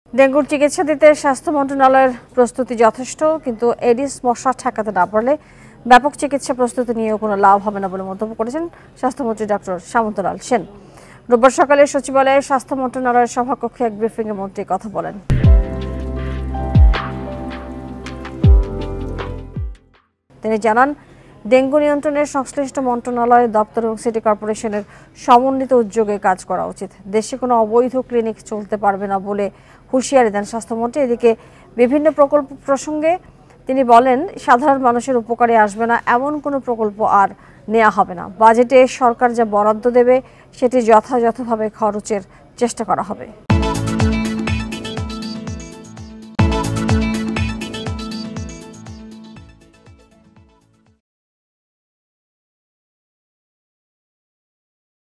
ডেঙ্গুর চিকিৎসা দিতে স্বাস্থ্য মন্ত্রণালয়ের প্রস্তুতি যথেষ্ট, কিন্তু এডিস মশা ঠেকাতে না পারলে ব্যাপক চিকিৎসা প্রস্তুতি নিয়েও কোনো লাভ হবে না বলে মন্তব্য করেছেন স্বাস্থ্যমন্ত্রী ডক্টর সামন্ত লাল সেন। রোববার সকালে সচিবালয়ে স্বাস্থ্য মন্ত্রণালয়ের সভাকক্ষে এক ব্রিফিংয়ে মন্ত্রী কথা বলেন। তিনি জানান, ডেঙ্গু নিয়ন্ত্রণের সংশ্লিষ্ট মন্ত্রণালয়, দপ্তর এবং সিটি কর্পোরেশনের সমন্বিত উদ্যোগে কাজ করা উচিত। দেশে কোনো অবৈধ ক্লিনিক চলতে পারবে না বলে হুঁশিয়ারি দেন স্বাস্থ্যমন্ত্রী। এদিকে বিভিন্ন প্রকল্প প্রসঙ্গে তিনি বলেন, সাধারণ মানুষের উপকারে আসবে না এমন কোনো প্রকল্প আর নেওয়া হবে না। বাজেটে সরকার যা বরাদ্দ দেবে সেটি যথাযথভাবে খরচের চেষ্টা করা হবে।